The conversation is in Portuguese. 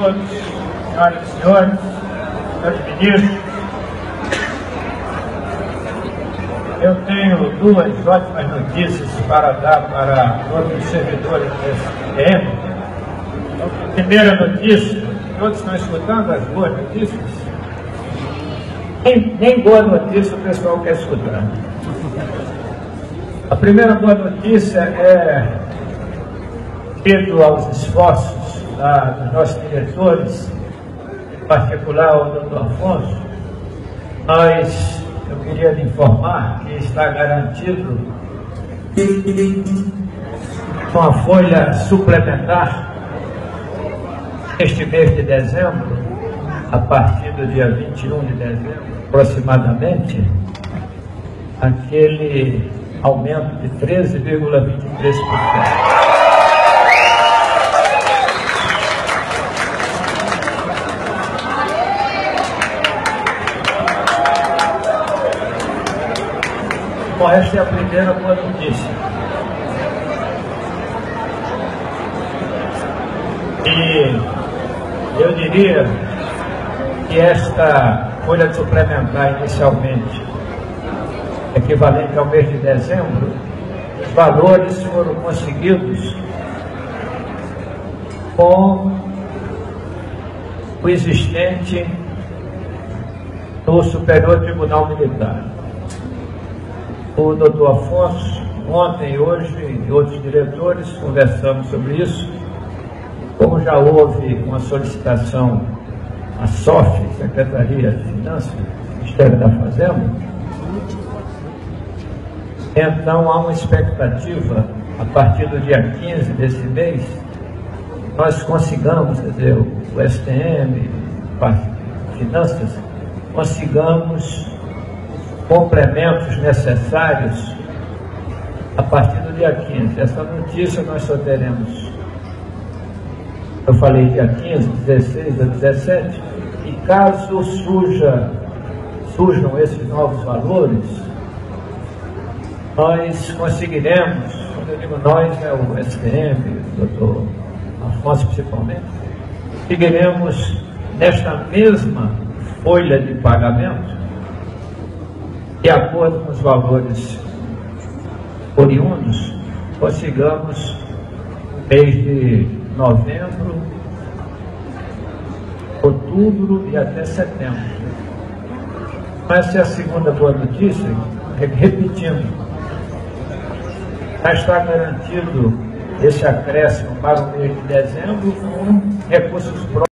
todos, senhoras e senhores, senhores ministros. Eu tenho duas ótimas notícias para dar para outros servidores desse TM. A primeira notícia, todos estão escutando as boas notícias? Nem boa notícia o pessoal quer escutar. A primeira boa notícia é, devido aos esforços dos nossos diretores, em particular o Dr. Afonso, eu queria lhe informar que está garantido uma folha suplementar este mês de dezembro, a partir do dia 21 de dezembro, aproximadamente, aquele aumento de 13,23%. Bom, esta é a primeira boa notícia. E eu diria que esta folha suplementar inicialmente, equivalente ao mês de dezembro, os valores foram conseguidos com o existente no Superior Tribunal Militar. O doutor Afonso, ontem e hoje, e outros diretores, conversamos sobre isso. Como já houve uma solicitação à SOF, Secretaria de Finanças, Ministério da Fazenda, então há uma expectativa, a partir do dia 15 desse mês, nós consigamos, quer dizer, o STM, Finanças, consigamos complementos necessários a partir do dia 15. Essa notícia nós só teremos, eu falei dia 15, 16 a 17, e caso surjam esses novos valores, nós conseguiremos, quando eu digo nós, é o STM, o doutor Afonso principalmente, conseguiremos nesta mesma folha de pagamento, de acordo com os valores oriundos, consigamos no mês de novembro, outubro e até setembro. Essa é a segunda boa notícia, repetindo, já está garantido esse acréscimo para o mês de dezembro com recursos próprios.